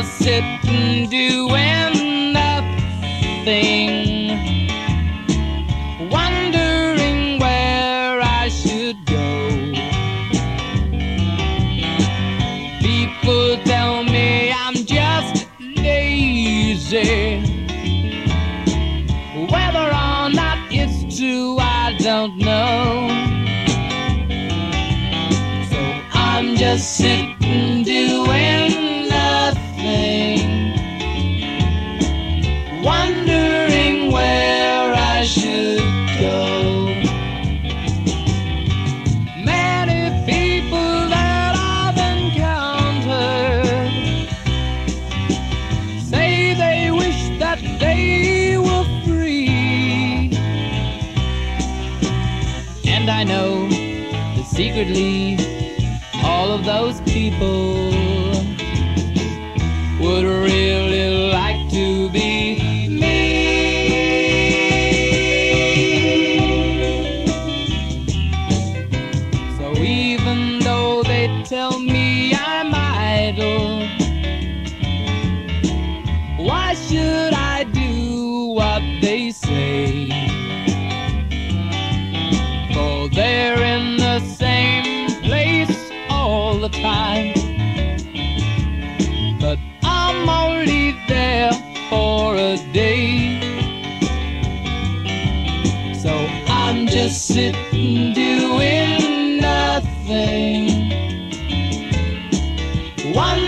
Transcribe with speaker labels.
Speaker 1: just sitting doing nothing, wondering where I should go. People tell me I'm just lazy. Whether or not it's true, I don't know. So I'm just sitting doing nothing, wondering where I should go. Many people that I've encountered say they wish that they were free, and I know that secretly all of those people would really like to be me. So even though they tell me I'm idle, why should I do what they say? For they're in the same place all the time, but I'm only there for a day. So I'm just sitting doing nothing, one